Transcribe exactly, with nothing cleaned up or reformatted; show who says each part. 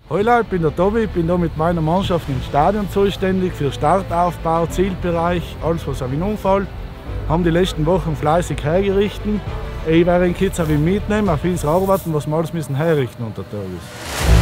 Speaker 1: Hallo, ich bin der Tobi, ich bin hier mit meiner Mannschaft im Stadion zuständig für Startaufbau, Zielbereich, alles was auf ihn umfällt. Haben die letzten Wochen fleißig hergerichtet. Ich werde den Kids auch mitnehmen, auf vieles arbeiten, was wir alles müssen herrichten unter Tages.